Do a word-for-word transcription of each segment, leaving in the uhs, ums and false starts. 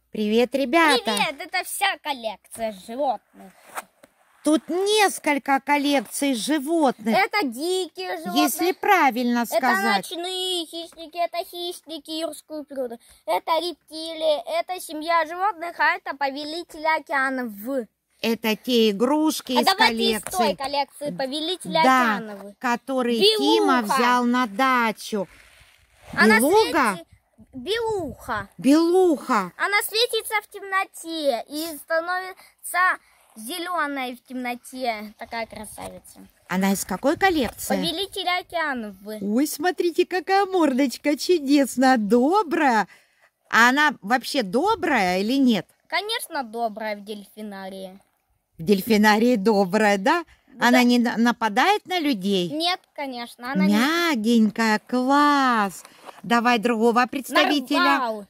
Привет, ребята! Привет! Это вся коллекция животных. Тут несколько коллекций животных. Это дикие животные. Если правильно сказать. Это ночные хищники, это хищники юрского периода. Это рептилии, это семья животных, а это повелители океанов. Это те игрушки а из коллекции. из той коллекции повелителя да, океанов. Которые Белуха. Тима взял на дачу. Она Белуга? Свети... Белуха. Белуха. Она светится в темноте и становится зеленой в темноте. Такая красавица. Она из какой коллекции? Повелитель океанов. Ой, смотрите, какая мордочка чудесная, добрая. А она вообще добрая или нет? Конечно, добрая в дельфинарии. В дельфинарии добрая, да? Да. Она не нападает на людей? Нет, конечно. Она мягенькая, не... класс. Давай другого представителя. Нарвал.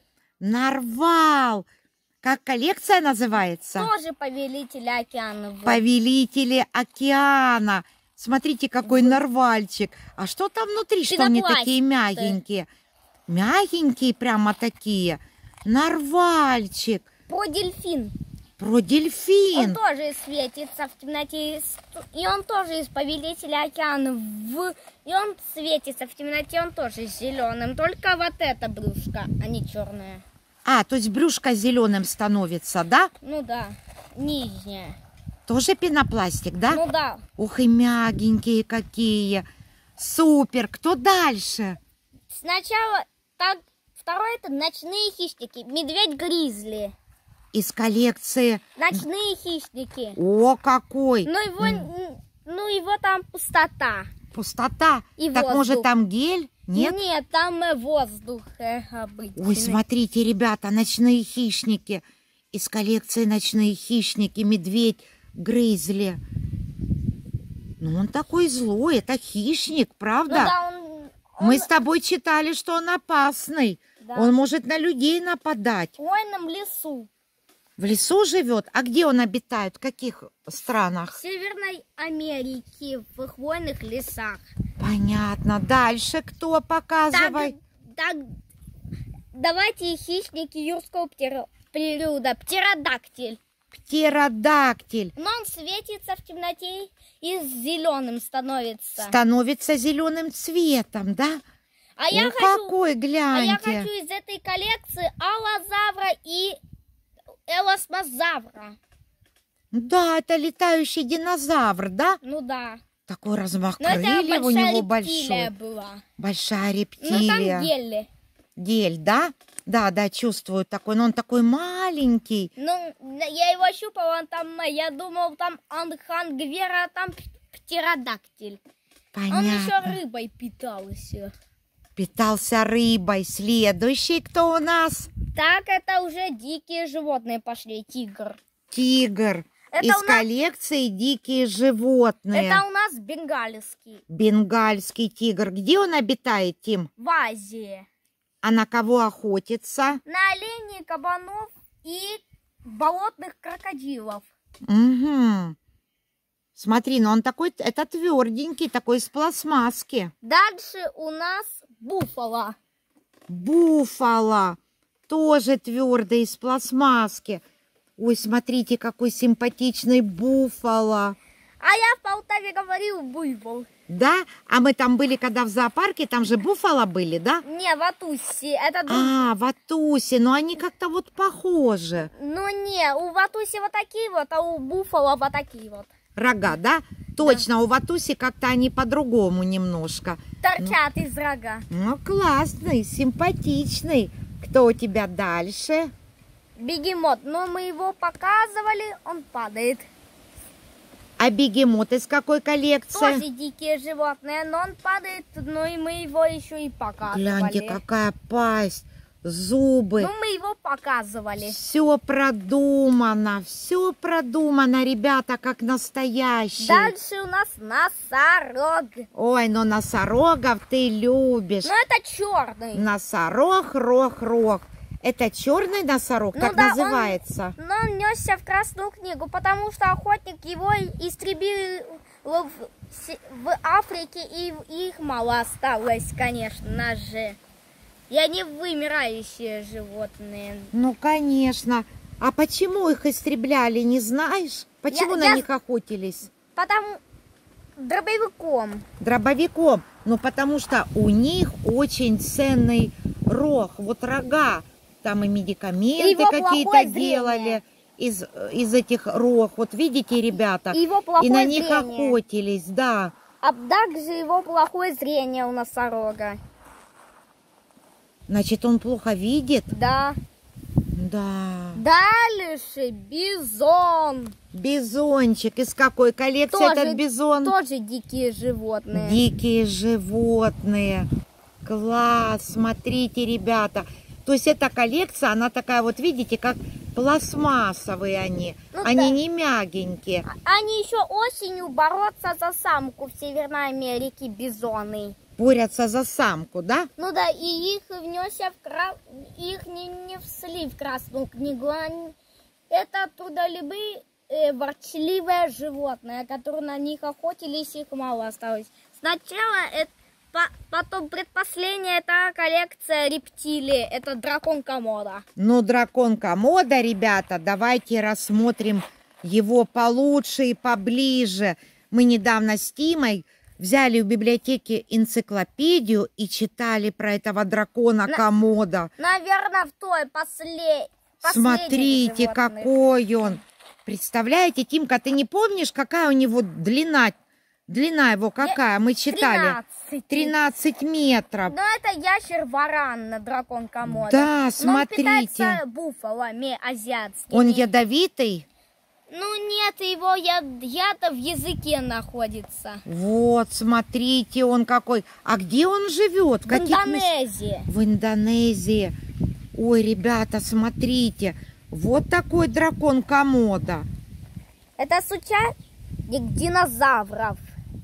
Нарвал. Как коллекция называется? Тоже повелители океана. Повелители океана. Смотрите, какой в... нарвальчик. А что там внутри, что они такие мягенькие? Мягенькие прямо такие. Нарвальчик. Про дельфин. Про дельфин. Он тоже светится в темноте. И он тоже из повелителя океана. И он светится в темноте, он тоже зеленым. Только вот это брюшко, а не черное. А, то есть брюшко зеленым становится, да? Ну да, нижняя. Тоже пенопластик, да? Ну да. Ух, и мягенькие какие. Супер. Кто дальше? Сначала, так, второй это ночные хищники. Медведь-гризли. Из коллекции... Ночные хищники. О, какой! Ну его, mm. ну, его там пустота. Пустота? И так воздух. Может там гель? Нет? Нет, там воздух обычный. Ой, смотрите, ребята, ночные хищники. Из коллекции ночные хищники. Медведь, гризли. Ну, он такой злой, это хищник, правда? Ну, да, он, он... Мы с тобой читали, что он опасный. Да. Он может на людей нападать. В хвойном лесу. В лесу живет? А где он обитает? В каких странах? В Северной Америке, в хвойных лесах. Понятно. Дальше кто? Показывай. Так, так, давайте хищники юрского периода. Птеродактиль. Птеродактиль. Но он светится в темноте и зеленым становится. Становится зеленым цветом, да? А я О, хочу, какой, гляньте. А я хочу из этой коллекции аллозавра и элосмозавра. Да, это летающий динозавр, да? Ну да. Такой размах крыльев у него большой. Была. Большая рептилия. Ну там гель. Гель, да? Да, да, чувствую такой, но он такой маленький. Ну, я его щупала, он там, я думал, там ангхангвера, а там птеродактиль. Понятно. Он еще рыбой питался. Питался рыбой. Следующий кто у нас? Так, это уже дикие животные пошли. Тигр. Тигр. Это из нас... коллекции дикие животные. Это у нас бенгальский. Бенгальский тигр. Где он обитает, Тим? В Азии. А на кого охотится? На оленей, кабанов и болотных крокодилов. Угу. Смотри, ну он такой, это тверденький, такой из пластмасски. Дальше у нас буффало. Буффало. Тоже твердый, из пластмасски. Ой, смотрите, какой симпатичный буффало. А я в Полтаве говорил буйвол. Да? А мы там были, когда в зоопарке, там же буффало были, да? Не, в Атусе. Это друг... А, в Атусе, но они как-то вот похожи. Ну не, у Ватуси вот такие вот, а у буффало вот такие вот. Рога, да? Точно, да. У Ватуси как-то они по-другому немножко. Торчат ну, из рога. Ну, классный, симпатичный. Кто у тебя дальше? Бегемот. Но мы его показывали, он падает. А бегемот из какой коллекции? Тоже дикие животные, но он падает, но и мы его еще и показывали. Гляньте, какая пасть, зубы. Ну, мы его показывали. Все продумано, все продумано, ребята, как настоящий. Дальше у нас носорог. Ой, ну носорогов ты любишь. Ну, это черный. Носорог, рог, рог. Это черный носорог, ну, как да, называется? Он, но он несся в Красную книгу, потому что охотник его истребил в, в Африке, и их мало осталось, конечно же. И они вымирающие животные. Ну, конечно. А почему их истребляли, не знаешь? Почему Я- на я- них охотились? Потому дробовиком. Дробовиком. Ну, потому что у них очень ценный рог, вот рога. Там и медикаменты Его какие-то плохое делали зрение. из, из этих рог. Вот видите, ребята? И его плохое И на них зрение. охотились, да. А также его плохое зрение у носорога. Значит, он плохо видит? Да. Да. Дальше бизон. Бизончик. Из какой коллекции Тоже- этот бизон? Тоже дикие животные. Дикие животные. Класс, смотрите, ребята. То есть эта коллекция, она такая вот, видите, как пластмассовые они. Ну они да. не мягенькие. Они еще осенью борются за самку в Северной Америке, бизоны. Борются за самку, да? Ну да, и их внеся в кра... их не, не всли в Красную книгу. Они... Это трудолюбые, э, ворчливое животное, которые на них охотились, их мало осталось. Сначала это потом предпоследняя это коллекция рептилий, это дракон Комода. Ну, дракон Комода, ребята, давайте рассмотрим его получше и поближе. Мы недавно с Тимой взяли в библиотеке энциклопедию и читали про этого дракона На- Комода. Наверное, в той после... Смотрите, животных. какой он. Представляете, Тимка, ты не помнишь, какая у него длина? Длина его какая? Мы читали. тринадцать. тринадцать метров. Но это ящер-варан, дракон Комода. Да, Но смотрите. он питается буфалами азиатскими. Он ядовитый? Ну нет, его яд, яд в языке находится. Вот, смотрите, он какой. А где он живет? В Каких мес- Индонезии. В Индонезии. Ой, ребята, смотрите. Вот такой дракон Комода. Это суча динозавров.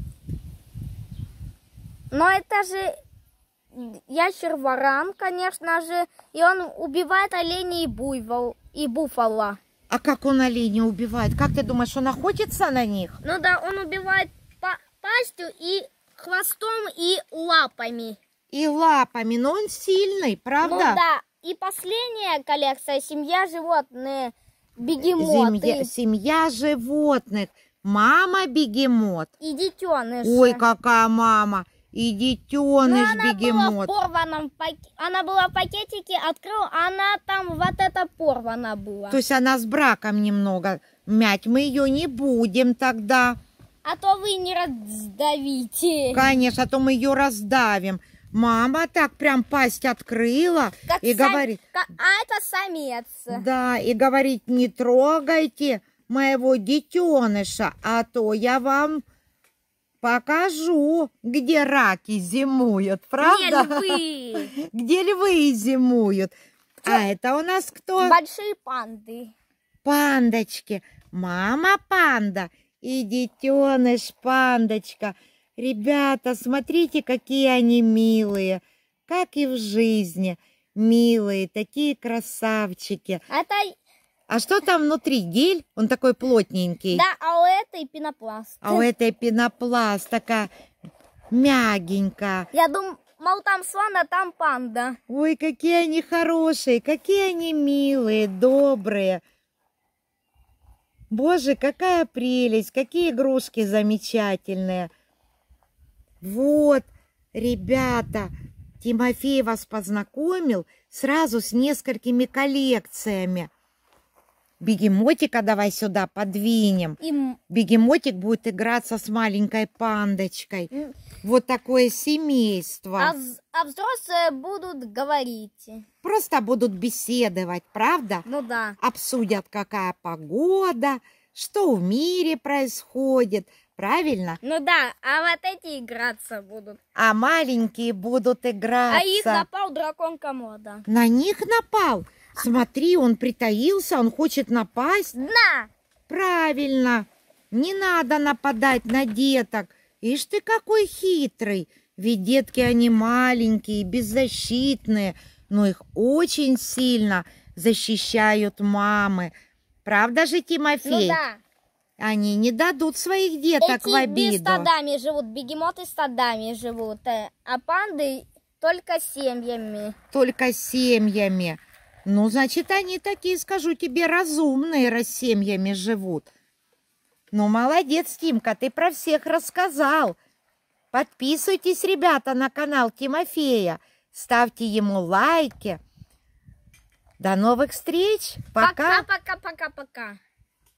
Но это же ящер-варан, конечно же, и он убивает оленей и буйвол, и буфала. А как он оленя убивает? Как ты думаешь, он охотится на них? Ну да, он убивает па- пастью и хвостом и лапами. И лапами, но он сильный, правда? Ну да, и последняя коллекция «Семья животные», бегемоты Семья, семья животных. Мама бегемот. и детеныши. Ой, какая мама. И Ну, детеныш она была в бегемот. порванном пакете, она была в пакетике, открыл, она там вот это порвана была. То есть она с браком немного. Мять мы ее не будем тогда. А то вы не раздавите. Конечно, а то мы ее раздавим. Мама так прям пасть открыла Как и сам- говорит, ка- А это самец. да, и говорит, не трогайте моего детеныша, а то я вам покажу, где раки зимуют, Не правда? львы. Где львы зимуют. А это у нас кто? Большие панды. Пандочки. Мама панда и детеныш пандочка. Ребята, смотрите, какие они милые, как и в жизни. Милые, такие красавчики. Это, А что там внутри? Гель? Он такой плотненький. да, а у этой пенопласт. А у этой пенопласт такая мягенькая. Я думал, там слон, а там панда. Ой, какие они хорошие, какие они милые, добрые. Боже, какая прелесть, какие игрушки замечательные. Вот, ребята, Тимофей вас познакомил сразу с несколькими коллекциями. Бегемотика давай сюда подвинем. И м- Бегемотик будет играться с маленькой пандочкой. м, Вот такое семейство. а, вз- а взрослые будут говорить. Просто будут беседовать, правда? Ну да. Обсудят, какая погода, что в мире происходит, правильно? Ну да, а вот эти играться будут. А маленькие будут играться. А их напал дракон Комода. На них напал. Смотри, он притаился, он хочет напасть. На! Правильно, не надо нападать на деток. Ишь ты какой хитрый. Ведь детки, они маленькие, беззащитные, но их очень сильно защищают мамы. Правда же, Тимофей? Ну да. Они не дадут своих деток Эти в обиду. без стадами живут, бегемоты стадами живут, э, а панды Только семьями. Только семьями. Ну, значит, они такие, скажу тебе, разумные, раз семьями живут. Ну, молодец, Тимка, ты про всех рассказал. Подписывайтесь, ребята, на канал Тимофея. Ставьте ему лайки. До новых встреч. Пока. Пока-пока-пока-пока.